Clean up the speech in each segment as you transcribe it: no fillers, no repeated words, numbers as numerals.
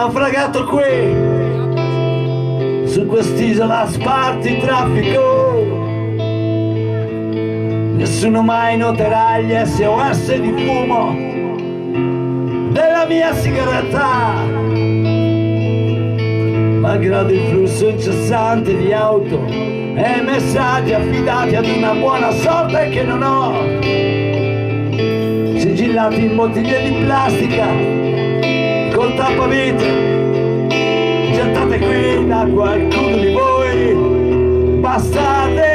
naufragato qui su quest'isola a sparti traffico. Nessuno mai noterà gli SOS di fumo della mia sigaretta, malgrado il flusso incessante di auto e messaggi affidati ad una buona sorte che non ho, sigillati in bottiglie di plastica col tappavite, gettate qui da qualcuno di voi, bastardi.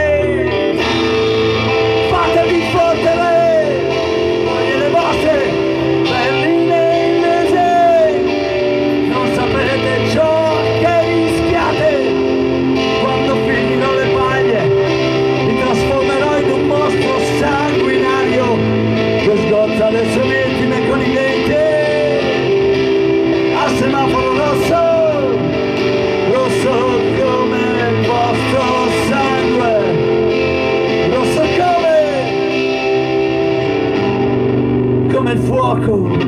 Fatevi fottere voi e le vostre berline invece, non sapete ciò che rischiate. Quando finirò le paglie mi trasformerò in un mostro sanguinario che sgozza le sue vittime con i denti. Al semaforo rosso, rosso come il vostro sangue, rosso come il fuoco.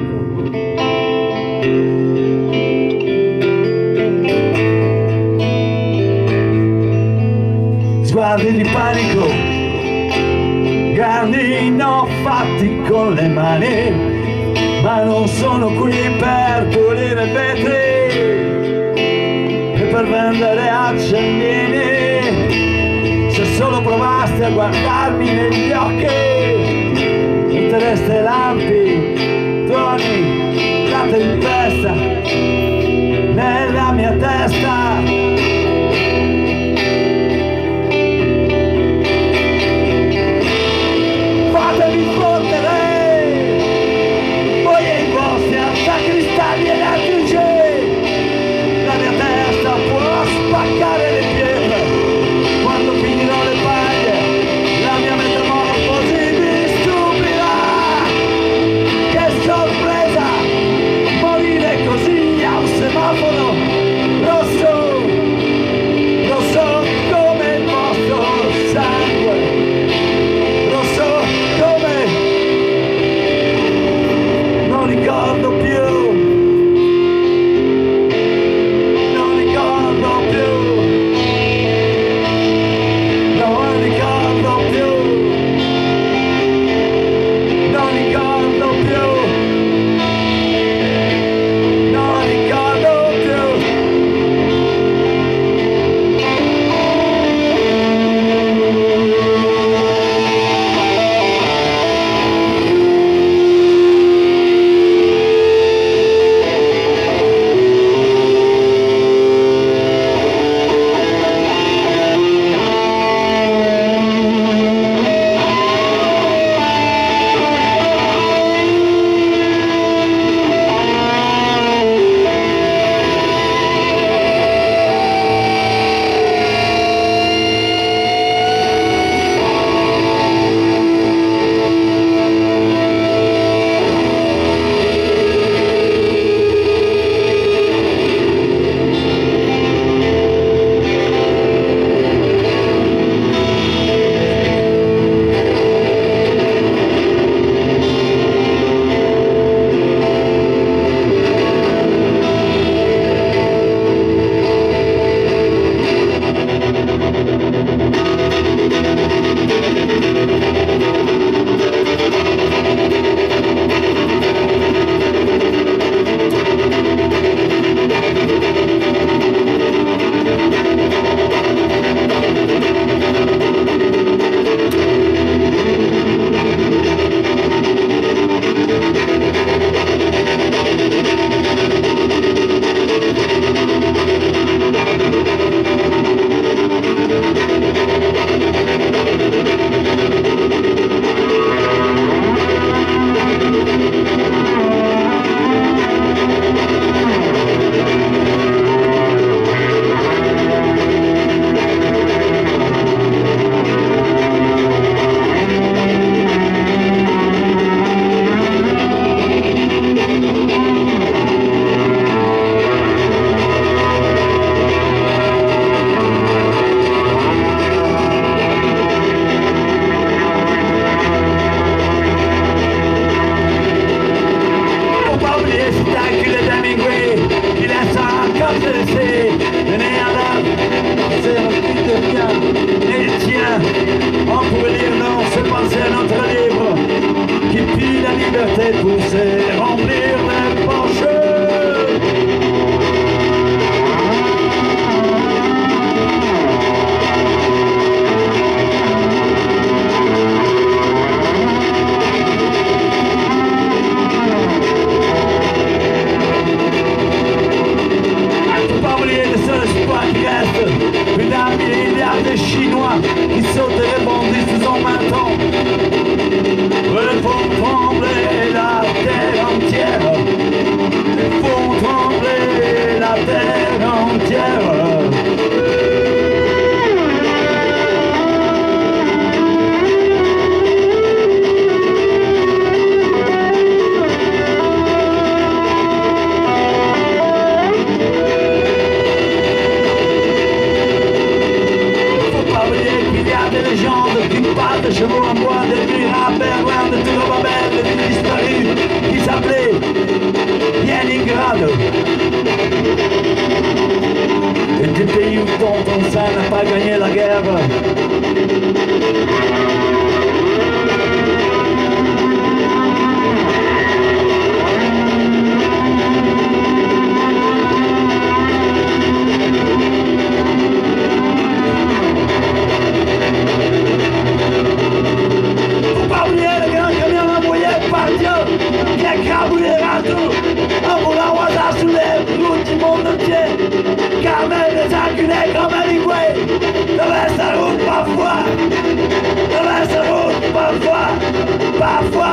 Sguardi di panico, grandi no fatti con le mani, ma non sono qui per pulire vetri e per vendere accendini. Se solo provaste a guardarmi negli occhi, mettereste lampi, toni, latte in testa, nella mia testa. Fatevi fottere voi e i vostri antacristalli elettrici. La mia testa può spaccare le pietre quando finirò le paglie. La mia metamorfosi vi stupirà. Che sorpresa morire così a un semaforo rosso. On pourrait lire non, c'est penser à notre livre qui pille la liberté de pousser, remplir les poches. Une milliard de Chinois qui sautent et rebondissent sous son menton. Ils font trembler la terre entière. Ils font trembler la terre entière. De chevaux en bois, de nuits à Berlin, de tout le Babel, de ville disparue qui s'appelait Leningrad. Et du pays où ton sang n'a pas gagné la guerre. Qui a écrabouillé Ratou en roulant au hasard sous les routes du monde entier. Carmel les enculés comme Hemingway traverse la route parfois, traverse la route parfois, parfois.